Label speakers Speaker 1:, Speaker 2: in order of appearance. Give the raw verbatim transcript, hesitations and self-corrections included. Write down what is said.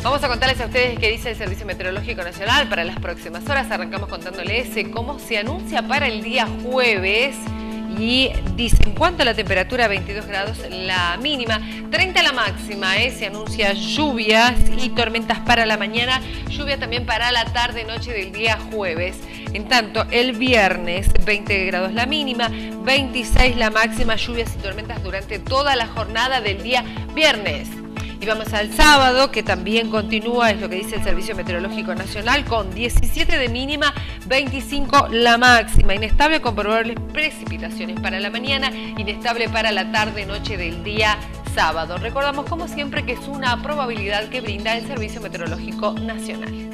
Speaker 1: Vamos a contarles a ustedes qué dice el Servicio Meteorológico Nacional para las próximas horas. Arrancamos contándoles cómo se anuncia para el día jueves. Y dice, en cuanto a la temperatura, veintidós grados la mínima, treinta la máxima, ¿eh? Se anuncia lluvias y tormentas para la mañana, lluvia también para la tarde-noche del día jueves. En tanto, el viernes, veinte grados la mínima, veintiséis la máxima, lluvias y tormentas durante toda la jornada del día viernes. Y vamos al sábado, que también continúa, es lo que dice el Servicio Meteorológico Nacional, con diecisiete de mínima, veinticinco la máxima. Inestable con probables precipitaciones para la mañana, inestable para la tarde-noche del día sábado. Recordamos, como siempre, que es una probabilidad que brinda el Servicio Meteorológico Nacional.